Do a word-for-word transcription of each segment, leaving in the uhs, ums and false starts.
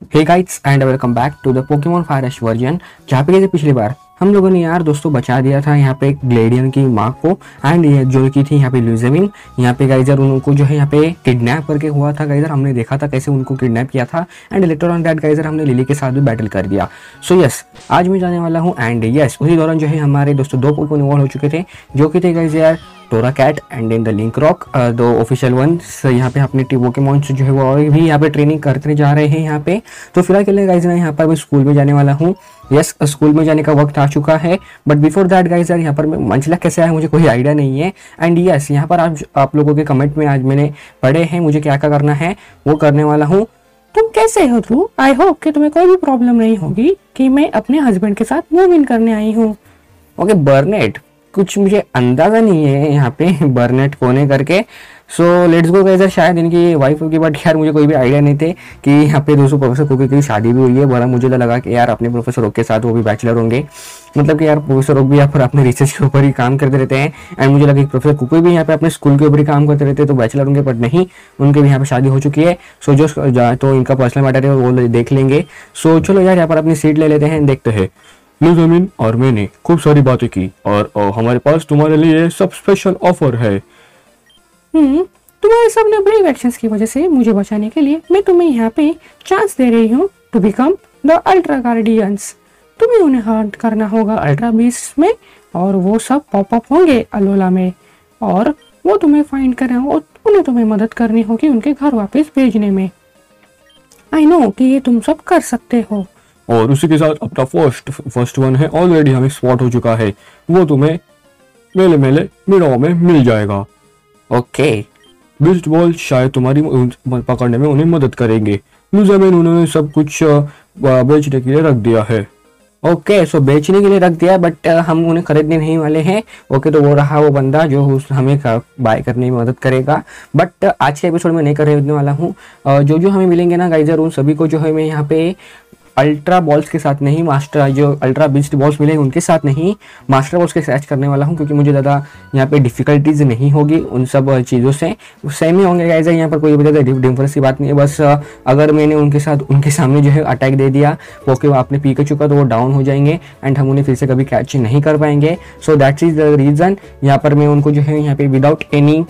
Hey guys and welcome back to the Pokemon fire Ash version, जहाँ पे पिछली बार हम लोगों ने यार दोस्तों बचा दिया था यहाँ पे ग्लेडियन की माँ को एंड ये जो की थी यहाँ पे ल्यूजेमिन। यहाँ पे गाइजर उनको जो है यहाँ पे किडनैप करके हुआ था गाइजर, हमने देखा था कैसे उनको किडनैप किया था and later on that geyser हमने लिली के साथ भी बैटल कर दिया। सो यस आज मैं जाने वाला हूँ एंड यस उसी दौरान जो है हमारे दोस्तों दो पोकेमॉन इवॉल्व हो चुके थे जो कि थे गाइजर टोरा cat and in the link rock, दो ऑफिशियल वंस। यहाँ पे अपने पोकेमॉन जो है वो और भी यहाँ पे ट्रेनिंग करते जा रहे हैं यहाँ पे। तो फिलहाल के लिए गाइज मैं यहाँ पर मैं स्कूल में जाने वाला हूँ। यस yes, स्कूल में जाने का वक्त आ चुका है, बट बिफोर दैट गाइज यार यहाँ पर मंचला कैसे आया मुझे कोई आइडिया नहीं है। एंड यस yes, यहाँ पर आज आप लोगों के कमेंट में आज मैंने पढ़े हैं मुझे क्या क्या करना है वो करने वाला हूँ। तुम कैसे हो ध्रुव? आई होप कि तुम्हें कोई भी प्रॉब्लम नहीं होगी कि मैं अपने हस्बैंड के साथ मूव इन करने आई हूँ। ओके बर्नेट, कुछ मुझे अंदाजा नहीं है यहाँ पे बर्नेट कौन है करके। सो लेट्स गो गाइस, शायद इनकी वाइफ होगी, बट यार मुझे कोई भी आइडिया नहीं थे कि यहाँ पे दोस्तों प्रोफेसर कुकी की शादी भी हुई है। बड़ा मुझे तो लगा कि यार अपने प्रोफेसर ओक के साथ वो भी बैचलर होंगे, मतलब कि यार प्रोफेसर ओक भी यहाँ पर अपने रिसर्च के ऊपर ही काम करते रहते हैं एंड मुझे लगा कि प्रोफेसर कुकी भी यहाँ पे अपने स्कूल के ऊपर ही काम करते रहते हैं तो बैचलर होंगे, बट नहीं, उनके भी यहाँ पे शादी हो चुकी है। सो जो तो इनका पर्सनल मैटर है वो देख लेंगे। सो चलो यार यहाँ पर अपनी सीट ले लेते हैं, देखते हैं। ल्यूजेमिन और मैंने खूब सारी बातें की और, और हमारे पास तुम्हारे लिए सब स्पेशल ऑफर है। हम्म तुम्हारे सब ने ब्रेव एक्शंस की वजह से मुझे बचाने के लिए मैं तुम्हें यहाँ पे चांस दे रही हूँ to become the ultra guardians. तुम्हें उन्हें हंट करना होगा अल्ट्रा बीस्ट में और वो सब पॉप अप होंगे अलोला में और वो तुम्हें फाइंड करें और उन्हें तुम्हें मदद करनी होगी उनके घर वापस भेजने में। आई नो कि ये तुम सब कर सकते हो। और उसी के साथ अपना फर्स्ट फर्स्ट वन है ऑलरेडी हमें स्पॉट हो चुका है, वो तुम्हें मेले मेले मिराओ में मिल जाएगा। ओके बिस्ट बॉल शायद तुम्हारी पकड़ने में उन्हें मदद करेंगे। ल्यूजेमिन उन्होंने सब कुछ बेचने के लिए रख दिया है। ओके सो बेचने के लिए रख दिया, बट हम उन्हें खरीदने नहीं वाले हैं। ओके तो वो रहा वो बंदा जो हमें बाय करने में मदद करेगा, बट आज के एपिसोड में नहीं खरीदने वाला हूँ। जो जो हमें मिलेंगे ना गाइजर उन सभी को जो है मैं यहाँ पे अल्ट्रा बॉल्स के साथ नहीं, मास्टर जो अल्ट्रा बीस्ट बॉल्स मिले उनके साथ नहीं, मास्टर बॉल्स के साथ करने वाला हूं क्योंकि मुझे ज़्यादा यहाँ पे डिफिकल्टीज नहीं होगी उन सब चीज़ों से, सेम ही होंगे गाइस। यहाँ पर कोई भी ज़्यादा डिफरेंस की बात नहीं है, बस अगर मैंने उनके साथ उनके सामने जो है अटैक दे दिया ओके आपने पी के चुका तो वो डाउन हो जाएंगे एंड हम उन्हें फिर से कभी कैच नहीं कर पाएंगे। So that is the reason यहाँ पर मैं उनको जो है यहाँ पे विदाउट एनी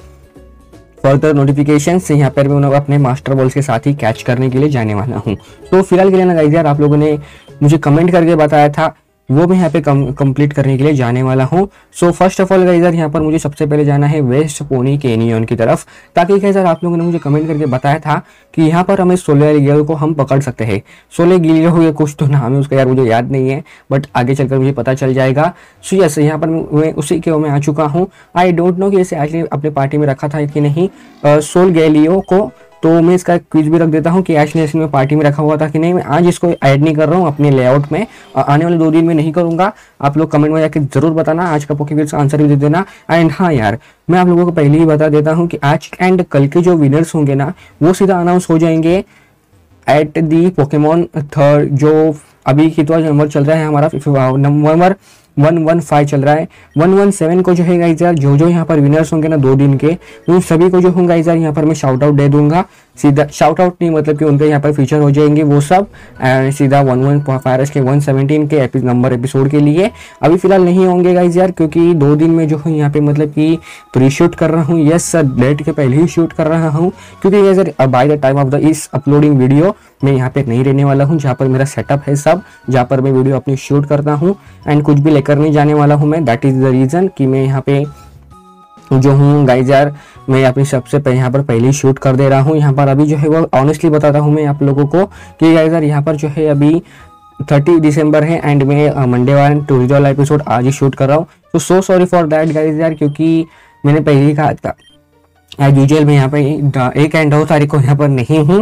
फर्दर नोटिफिकेशन से यहाँ पर मैं उन्हें अपने मास्टर बॉल्स के साथ ही कैच करने के लिए जाने वाला हूँ। तो फिलहाल के लिए ना गाइस यार आप लोगों ने मुझे कमेंट करके बताया था वो मैं यहाँ पे कम कंप्लीट करने के लिए जाने वाला हूँ। So first of all guys यार यहाँ पर मुझे सबसे पहले जाना है वेस्ट पोनी कैनियन की तरफ, ताकि गाइस यार आप लोगों ने मुझे कमेंट करके बताया था कि यहाँ पर हमें सोलह गिलियो को हम पकड़ सकते हैं। सोलह गिलियो हुए कुछ तो नाम है उसका यार मुझे याद नहीं है, बट आगे चलकर मुझे पता चल जाएगा। सो यस यहाँ पर मैं उसी के मैं आ चुका हूँ। आई डोंट नो कि इसे आज अपने पार्टी में रखा था कि नहीं सोल गैलियो को, तो मैं इसका क्विज भी रख देता हूँ कि आज ने इसमें पार्टी में रखा हुआ था कि नहीं। मैं आज इसको ऐड नहीं कर रहा हूँ अपने लेआउट में, आने वाले दो दिन में नहीं करूँगा। आप लोग कमेंट में जाकर जरूर बताना, आज का पोकेक्विज का आंसर भी दे देना। एंड हाँ यार मैं आप लोगों को पहले ही बता देता हूँ कि आज एंड कल के जो विनर्स होंगे ना वो सीधा अनाउंस हो जाएंगे एट दी पोकेमॉन थर्ड, जो अभी कितना नंबर चल रहा है हमारा नंबर वन वन फाइव चल रहा है। वन वन सेवन को जो है गाइस यार जो जो यहाँ पर विनर्स होंगे ना दो दिन के उन सभी को जो होंगे गाइस यार यहाँ पर मैं शाउट आउट दे दूंगा। सीधा शाउट आउट नहीं मतलब कि उनके यहाँ पर फीचर हो जाएंगे वो सब एंड सीधा वन वन फायरस के वन सेवनटीन के एपि, नंबर एपिसोड के लिए अभी फिलहाल नहीं होंगे गाइस यार, क्योंकि दो दिन में जो है यहाँ पे मतलब कि प्री शूट कर रहा हूँ। यस सर डेट के पहले ही शूट कर रहा हूँ क्योंकि यार by the time of the is uploading video मैं यहाँ पे नहीं रहने वाला हूँ जहाँ पर मेरा सेटअप है सब, जहाँ पर मैं वीडियो अपनी शूट करता हूँ एंड कुछ भी लेकर नहीं जाने वाला हूँ मैं। दैट इज द रीजन कि मैं यहाँ पे जो हूँ गाइज यार मैं अपनी सबसे पहले यहाँ पर पहले ही शूट कर दे रहा हूँ। यहाँ पर अभी जो है वो ऑनेस्टली बताता हूँ मैं आप लोगों को कि गाइज यार यहाँ पर जो है अभी थर्टी दिसंबर है एंड मैं मंडे वाला ट्यूजडे वाला एपिसोड आज ही शूट कर रहा हूँ। तो so sorry for that guys यार, क्योंकि मैंने पहले ही कहा था एज यूजुअल मैं यहाँ पे एक एंड दो तारीख को यहाँ पर नहीं हूँ,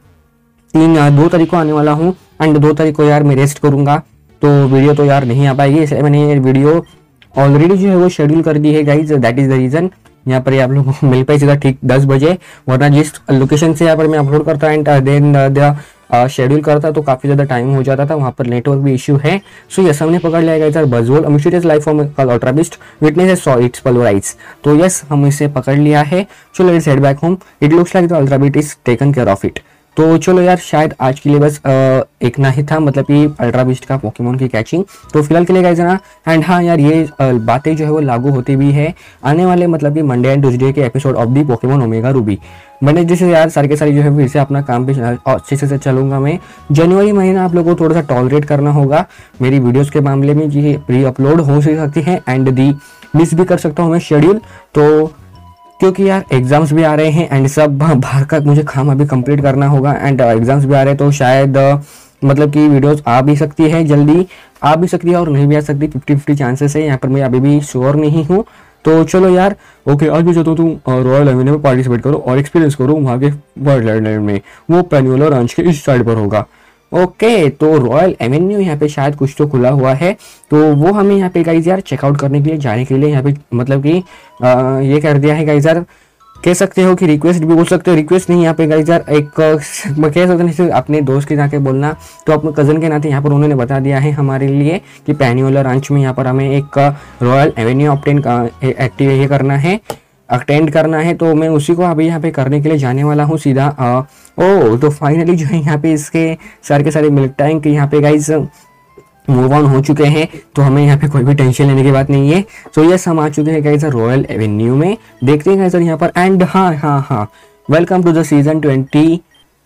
तीन दो तारीख को आने वाला हूँ एंड दो तारीख को यार मैं रेस्ट करूँगा तो वीडियो तो यार नहीं आ पाएगी, इसलिए मैंने वीडियो ऑलरेडी जो है वो शेड्यूल कर दी है guys. That is the reason यहाँ पर आप लोगों को मिल पाए सीधा ठीक दस बजे, वरना जिस लोकेशन से यहाँ पर मैं अपलोड करता एंड देन द शेड्यूल करता तो काफी ज्यादा टाइम हो जाता था, वहाँ पर नेटवर्क भी इश्यू है। सो यस हमने पकड़ लिया गाइस बजवोल mysterious life form called ultra beast witness saw its pulverise. तो यस हम इसे पकड़ लिया है। चलो let's head back home. It looks like the ultra beat is taken care of it. तो चलो यार, शायद आज के लिए बस आ, एक ना ही था, मतलब कि अल्ट्रा बीस्ट का पोकेमोन की कैचिंग। तो फिलहाल के लिए गाइस ना, एंड हाँ यार, ये बातें जो है वो लागू होती भी है आने वाले मतलब कि मंडे एंड ट्यूसडे के episode of the Pokemon Omega Ruby. मैंने जैसे यार सारे के सारे जो है फिर से अपना काम पे अच्छे से चलूंगा मैं। जनवरी महीना आप लोगों को थोड़ा सा टॉलरेट करना होगा मेरी वीडियोस के मामले में, जी प्री अपलोड हो सकती है एंड दी मिस भी कर सकता हूँ मैं शेड्यूल, तो क्योंकि यार एग्जाम्स भी आ रहे हैं एंड सब बाहर का मुझे काम अभी कंप्लीट करना होगा एंड एग्जाम्स भी आ रहे हैं, तो शायद uh, मतलब कि वीडियोस आ भी सकती है, जल्दी आ भी सकती है और नहीं भी आ सकती, फिफ्टी फिफ्टी चांसेस है, यहाँ पर मैं अभी भी श्योर नहीं हूँ। तो चलो यार, ओके, आज भी चाहता हूँ तुम रॉयल एवेन्यू में पार्टिसिपेट करो और एक्सपीरियंस करो वहाँ के वर्ल्ड आइलैंड में, वो पेन्यूलर रंच के इस साइड पर होगा। ओके, तो रॉयल एवेन्यू यहाँ पे शायद कुछ तो खुला हुआ है, तो वो हमें यहाँ पे गाइज यार चेकआउट करने के लिए जाने के लिए यहाँ पे मतलब कि आ, ये कर दिया है गाइज यार, कह सकते हो कि रिक्वेस्ट भी बोल सकते हो, रिक्वेस्ट नहीं यहाँ पे गाइज यार, एक कह सकते हैं अपने दोस्त के जाके बोलना, तो अपने कजन के नाते यहाँ पर उन्होंने बता दिया है हमारे लिए कि पेन्यूलर रंच में यहाँ पर हमें एक रॉयल एवेन्यू ऑब्टेन एक्टिव ये करना है, अटेंड करना है, तो मैं उसी को अभी यहाँ पे करने के लिए जाने वाला हूँ सीधा। आ, ओ तो फाइनली जो है यहाँ पे इसके सारे के सारे मिल्क टैंक यहाँ पे गाइज मूव ऑन हो चुके हैं, तो हमें यहाँ पे कोई भी टेंशन लेने की बात नहीं है। सो so, यस हम आ चुके हैं गाइज रॉयल एवेन्यू में, देखते हैं गाइज यहाँ पर। एंड हाँ हाँ हाँ welcome to the season twenty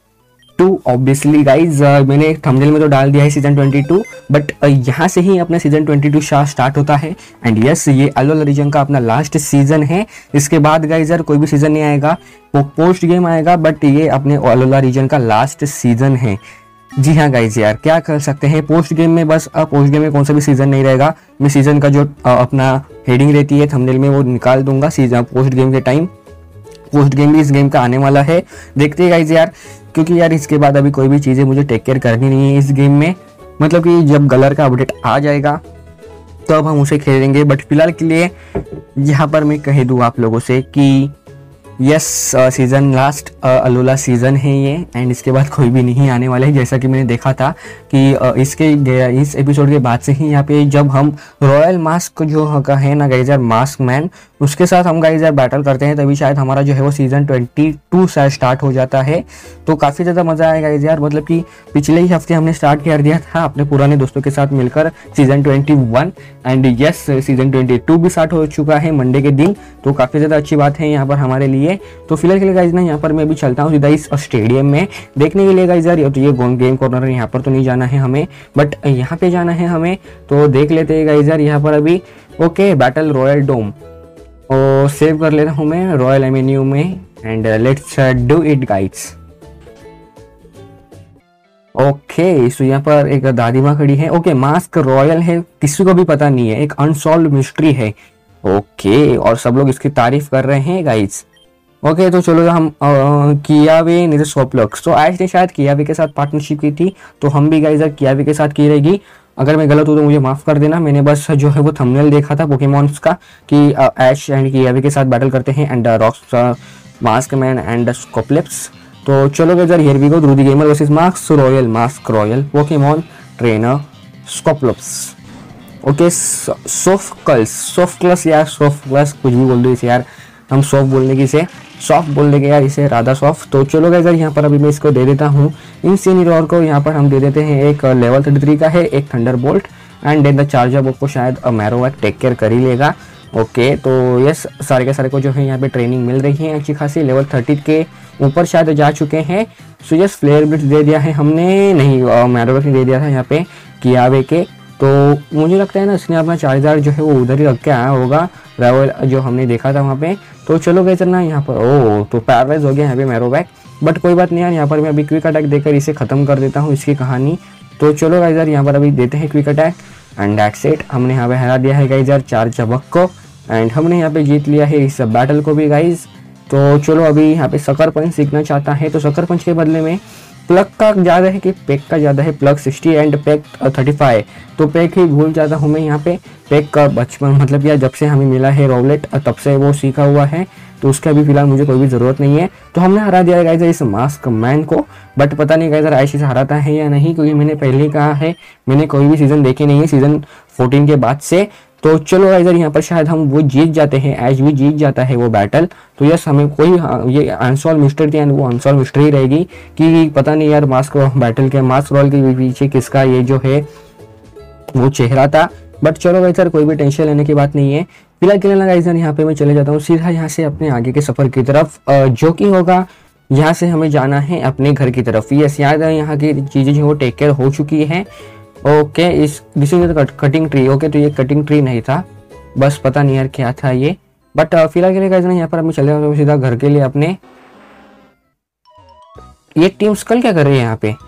two obviously guys, मैंने थंबनेल में तो डाल दिया है सीजन ट्वेंटी टू, बट यहाँ से ही अपना सीजन ट्वेंटी टू स्टार्ट होता है। एंड यस ये अलोला रीजन का अपना लास्ट सीजन है, इसके बाद गाइज यार कोई भी सीजन नहीं आएगा, वो पोस्ट गेम आएगा, बट ये अपने अलोला रीजन का लास्ट सीजन है। जी हाँ गाइज यार, क्या कर सकते हैं, पोस्ट गेम में बस अब पोस्ट गेम में कौन सा भी सीजन नहीं रहेगा, मैं सीजन का जो आ, अपना हेडिंग रहती है थंबनेल में वो निकाल दूंगा सीजन पोस्ट गेम के टाइम। पोस्ट गेम भी इस गेम का आने वाला है, देखते हैं गाइज यार, क्योंकि यार इसके बाद अभी कोई भी चीज़ें मुझे टेक केयर करनी नहीं है इस गेम में, मतलब कि जब गलर का अपडेट आ जाएगा तो अब हम उसे खेलेंगे। बट फिलहाल के लिए यहाँ पर मैं कह दूँ आप लोगों से कि yes season last Alola season है ये, एंड इसके बाद कोई भी नहीं आने वाला है, जैसा कि मैंने देखा था कि uh, इसके इस एपिसोड के बाद से ही यहाँ पे जब हम रॉयल मास्क जो का है ना गाइज यार, मास्क मैन, उसके साथ हम गाइज यार बैटल करते हैं, तभी शायद हमारा जो है वो सीज़न ट्वेंटी टू से स्टार्ट हो जाता है। तो काफ़ी ज़्यादा मज़ा आएगा गाइज यार, मतलब कि पिछले ही हफ्ते हमने स्टार्ट कर दिया था अपने पुराने दोस्तों के साथ मिलकर season twenty one, and yes season twenty two भी स्टार्ट हो चुका है मंडे के दिन, तो काफ़ी ज़्यादा अच्छी बात है यहाँ पर हमारे लिए। तो फिलहाल के लिए गाइज ना यहाँ पर मैं अभी चलता हूँ सीधा इस स्टेडियम में देखने के लिए गाइज यार, तो ये गेम कॉर्नर है, यहाँ पर तो नहीं जाना है हमें, बट यहाँ पे जाना है हमें, तो देख लेते हैं गाइज यार यहाँ पर अभी। ओके, बैटल रॉयल डोम, और सेव कर लेता हूँ मैं रॉयल एवेन्यू में, and let's do it guides. Okay so यहाँ पर एक दादी माँ खड़ी है। ओके, मास्क रॉयल है, किसी को भी पता नहीं है, एक अनसॉल्व मिस्ट्री है। ओके, और सब लोग इसकी तारीफ कर रहे हैं गाइज। ओके okay, तो चलो हम कियावे नहीं तो सोपलक्स, तो आज ने शायद कियावे के साथ पार्टनरशिप की थी, तो हम भी गाइज कियावे के साथ की रहेगी। अगर मैं गलत हूँ तो मुझे माफ़ कर देना, मैंने बस जो है वो थंबनेल देखा था पोकेमॉन्स का कि ऐश एंड कियावे के साथ बैटल करते हैं, and rocks mask man and स्कोपलेप्स। तो चलो गाइज हियर वी गो, ध्रुदी gamer versus mask royal, mask royal Pokemon trainer स्कोपलेप्स। ओके, सोफ्टकल्स, सोफ्टक्लस यार, सोफ्टक्लस कुछ भी बोल दो इसे यार, हम सॉफ्ट बोलने की से सॉफ्ट बोल देंगे यार इसे, राधा सॉफ्ट। तो चलो गाइस यहाँ पर अभी मैं इसको दे देता हूँ इंसिनिरोर को, यहाँ पर हम दे देते हैं एक लेवल थर्टी थ्री का है, एक thunderbolt, and then the charger book को शायद मैरोवैक टेक केयर कर ही लेगा। ओके, तो यस सारे के सारे को जो है यहाँ पे ट्रेनिंग मिल रही है अच्छी खासी, लेवल थर्टी के ऊपर शायद जा चुके हैं। सो यस फ्लेयर ब्लिट्स दे दिया है हमने, नहीं मैरोवैक ने दे दिया था यहाँ पे कियावे के, तो मुझे लगता है ना इसने अपना चार्जर जो है वो उधर ही रख के आया होगा, रावल जो हमने देखा था वहाँ पे। तो चलो गए चलना यहाँ पर, ओ तो पैरालाइज हो गया यहाँ पे मैरोवैक, बट कोई बात नहीं यार, यहाँ पर मैं अभी क्विक अटैक देकर इसे ख़त्म कर देता हूँ इसकी कहानी। तो चलो गाइस यार यहाँ पर अभी देते हैं quick attack, and that's it, हमने यहाँ पे हरा दिया है गाइस यार चार चबक को, एंड हमने यहाँ पे जीत लिया है इस बैटल को भी गाइस। तो चलो अभी यहाँ पे सकर पंच सीखना चाहता है, तो सकर पंच के बदले में प्लग का ज़्यादा है कि पैक का ज़्यादा है, plug sixty and pack thirty five, तो पैक ही भूल जाता हूँ मैं यहाँ पे। पैक का बचपन मतलब यार जब से हमें मिला है रॉवलेट तब से वो सीखा हुआ है, तो उसका भी फिलहाल मुझे कोई भी ज़रूरत नहीं है। तो हमने हरा दिया गाइस इस मास्क मैन को, बट पता नहीं गाइस आयशी से हराता है या नहीं, क्योंकि मैंने पहले ही कहा है मैंने कोई भी सीज़न देखे नहीं है सीज़न फोर्टीन के बाद से, तो चलो इधर यहाँ पर शायद हम वो जीत जाते हैं, एज भी जीत जाता है वो बैटल। तो यस हमें कोई ये अनसॉल्व मिस्ट्री थी एंड वो अनसॉल्व मिस्ट्री रहेगी कि पता नहीं यार मास्क बैटल के मास्क रोल के पीछे किसका ये जो है वो चेहरा था। बट चलो भाई सर कोई भी टेंशन लेने की बात नहीं है। फिलहाल के लिए गाइस यहाँ पे मैं चले जाता हूँ सीधा यहाँ से अपने आगे के सफर की तरफ, जो कि होगा यहाँ से हमें जाना है अपने घर की तरफ। यस याद है यहाँ की चीज़ें जो वो टेक केयर हो चुकी है। Okay is this is cutting tree. Okay तो ये कटिंग ट्री नहीं था, बस पता नहीं यार क्या था ये। बट फिलहाल के लिए गाइस यहाँ पर हमें चले जाते हैं सीधा घर के लिए अपने। ये टीम स्कल क्या कर रही है यहाँ पे?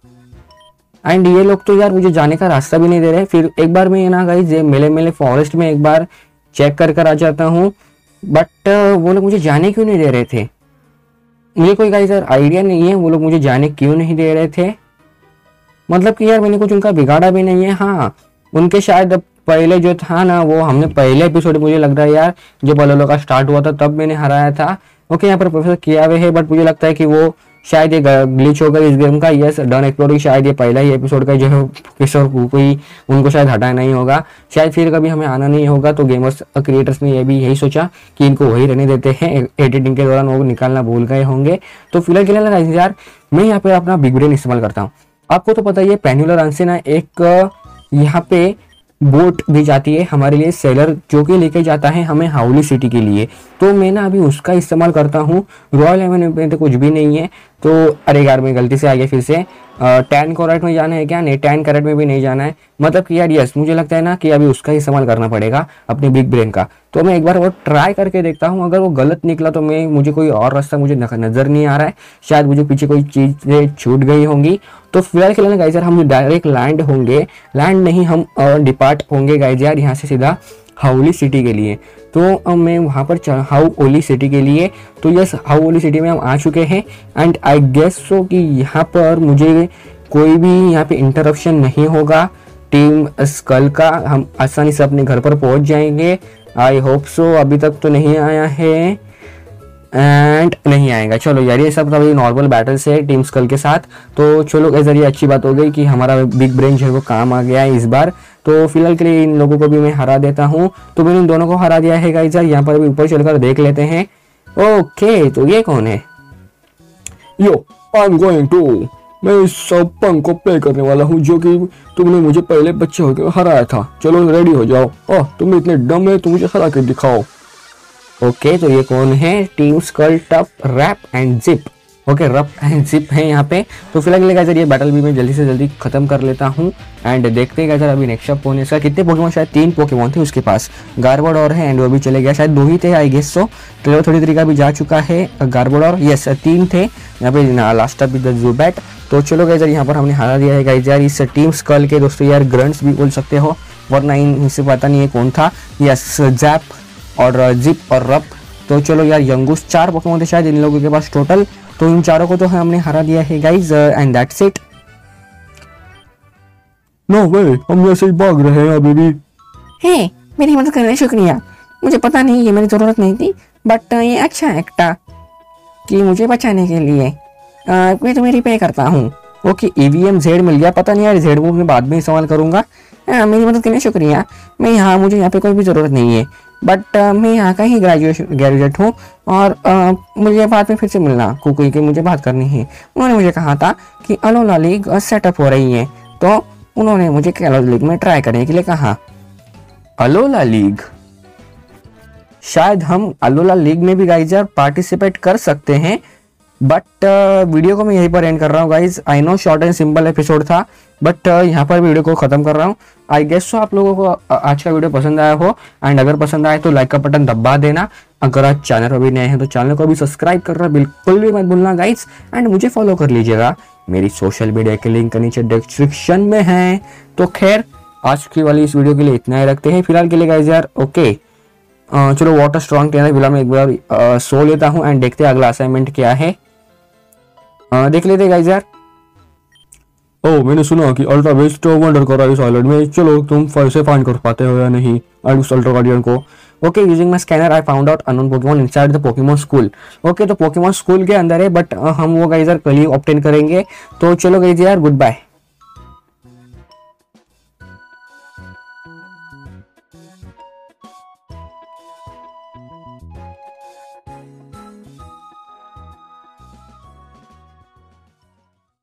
एंड ये लोग तो यार मुझे जाने का रास्ता भी नहीं दे रहे। फिर एक बार मैं ना गाइस ये मेले मेले फॉरेस्ट में एक बार चेक कर कर आ जाता हूँ, बट वो लोग मुझे जाने क्यों नहीं दे रहे थे? मुझे कोई गाइस यार आइडिया नहीं है वो लोग मुझे जाने क्यों नहीं दे रहे थे। मतलब कि यार मैंने कुछ उनका बिगाड़ा भी नहीं है। हाँ उनके शायद पहले जो था ना वो हमने पहले एपिसोड मुझे लग रहा है यार जब अलोलो का स्टार्ट हुआ था तब मैंने हराया था। ओके यहाँ पर प्रोफेसर किया हुए है, बट मुझे लगता है कि वो शायद ये ग्लिच होगा इस गेम का। यस डन एक्सप्लोरिंग शायद ये पहला ही एपिसोड का जो है किशोर कोई उनको शायद हटाया नहीं होगा, शायद फिर कभी हमें आना नहीं होगा। तो गेमर्स क्रिएटर्स ने ये भी यही सोचा कि इनको वही रहने देते हैं, एडिटिंग के दौरान वो निकालना भूल गए होंगे। तो फिलहाल के लिए लगा यार मैं यहाँ पे अपना बिग ब्रेन इस्तेमाल करता हूँ। आपको तो पता ही है पेन्युलर रन से ना एक यहाँ पे बोट भी जाती है हमारे लिए, सेलर जो कि लेके जाता है हमें हाउली सिटी के लिए। तो मैं ना अभी उसका इस्तेमाल करता हूँ। रॉयल हेवन में तो कुछ भी नहीं है। तो अरे यार मैं गलती से आ गया फिर से। टेन कैरेट में जाना है क्या? नहीं टेन कैरेट में भी नहीं जाना है। मतलब कि यार यस मुझे लगता है ना कि अभी उसका इस्तेमाल करना पड़ेगा अपने बिग ब्रेन का। तो मैं एक बार वो ट्राई करके देखता हूँ, अगर वो गलत निकला तो मैं मुझे कोई और रास्ता मुझे नजर नहीं आ रहा है, शायद मुझे पीछे कोई चीज़ें छूट गई होंगी। तो फिलहाल के लिए गाइस यार हम डायरेक्ट लैंड होंगे, लैंड नहीं हम डिपार्ट होंगे गाइस यार यहाँ से सीधा हाउली सिटी के लिए। तो मैं वहाँ पर हाउ ओली सिटी के लिए। तो यस हाउ ओली सिटी में हम आ चुके हैं एंड आई गेस सो कि यहाँ पर मुझे कोई भी यहाँ पे इंटरप्शन नहीं होगा टीम स्कल का। हम आसानी से अपने घर पर पहुँच जाएंगे। I hope so. अभी तक तो नहीं आया है एंड नहीं आएगा। चलो यार ये सब अभी नॉर्मल बैटल्स है टीम स्कल के साथ। तो चलो इस जरिए अच्छी बात हो गई कि हमारा बिग ब्रेन जो है वो काम आ गया है इस बार। तो फिलहाल के लिए इन लोगों को भी मैं हरा देता हूँ। तो मैंने इन दोनों को हरा दिया है गाइस यार। यहाँ पर भी ऊपर चलकर देख लेते हैं। ओके तो ये कौन है? Yo I am going to. मैं इस सब पंख को प्ले करने वाला हूँ जो कि तुमने मुझे पहले बच्चे होकर हराया था। चलो रेडी हो जाओ। ओह तुम इतने डम है, तुम मुझे हरा कर दिखाओ। ओके तो ये कौन है? Team skull tough rap and zip. Okay rap and zip है यहाँ पे। तो फिलहाल के लिए गाइस ये बैटल भी मैं जल्दी से जल्दी खत्म कर लेता हूँ एंड देखते हैं गाइस अभी नेक्स्ट अप होने से कितने पोकेमॉन, शायद तीन पोकेमॉन थे उसके पास। गार्बोड और है एंड वो भी चले गया, शायद दो ही थे I guess so. Trevor thirty three का भी जा चुका है गार्बोड और यस तीन थे यहाँ पे last up with the Zubat. तो चलो गाइस यहाँ पर हमने हरा दिया है गाइस यार इस टीम स्कल के दोस्तों यार ग्रंट्स भी बोल सकते हो, वरना इनसे पता नहीं है कौन था। यस जैप और जिप और रप। तो चलो यार यंगूस चार पोकेमॉन थे शायद इन लोगों के पास टोटल। तो इन चारों को तो हमने हरा दिया है guys and that's it. No way हम ऐसे ही भाग रहे हैं अभी भी। हे मेरी मदद करने शुक्रिया। मुझे पता नहीं ये मेरी ज़रूरत नहीं थी, बट ये अच्छा एक्टा कि मुझे बचाने के लिए आ, मैं तुम्हें रिपेयर करता हूँ। ओके ईवीएम जेड मिल गया। पता नहीं यार जेड वो मैं बाद में इस्तेमाल करूंगा। आ, मेरी मदद करने शुक्रिया। मैं यहाँ मुझे यहाँ पे कोई भी ज़रूरत नहीं है, बट मैं यहाँ का ही ग्रेजुएशन ग्रेजुएट हूँ और आ, मुझे बाद में फिर से मिलना कुकुई की मुझे बात करनी है। उन्होंने मुझे कहा था कि अलोला लीग सेटअप हो रही है, तो उन्होंने मुझे कैलोज लीग में ट्राई करने के लिए कहा। अलोला लीग, शायद हम अलोला लीग में भी गाइज यार पार्टिसिपेट कर सकते हैं। बट वीडियो को मैं यहीं पर एंड कर रहा हूँ guys. I know short and simple episode था, बट यहाँ पर वीडियो को खत्म कर रहा हूँ। आई गेस सो आप लोगों को आज का वीडियो पसंद आया हो एंड अगर पसंद आए तो लाइक का बटन दबा देना। अगर आप चैनल पर भी नए हैं तो चैनल को भी सब्सक्राइब करना बिल्कुल भी मत भूलना गाइज एंड मुझे फॉलो कर लीजिएगा। मेरी सोशल मीडिया के लिंक नीचे डिस्क्रिप्शन में है। तो खैर आज की वाली इस वीडियो के लिए इतना ही रखते हैं फिलहाल के लिए गाइज यार। ओके चलो वाटर स्ट्रॉन्ग ट्रेनर फिलहाल मैं एक बार सो लेता हूँ एंड देखते हैं अगला असाइनमेंट क्या है। आ, देख लेते गाइस यार। ओह मैंने सुना कि अल्ट्रा वेस्ट वंडर कर रहा है इस आइलैंड में। चलो तुम कैसे फाइंड कर पाते हो या नहीं उस अल्ट्रा गार्डियन को। Okay using my scanner I found out unknown Pokemon inside the Pokemon school. Okay तो पोकेमॉन स्कूल के अंदर है, बट हम वो गाइस यार कल ही ऑब्टेन करेंगे। तो चलो गाइस यार गुड बाय।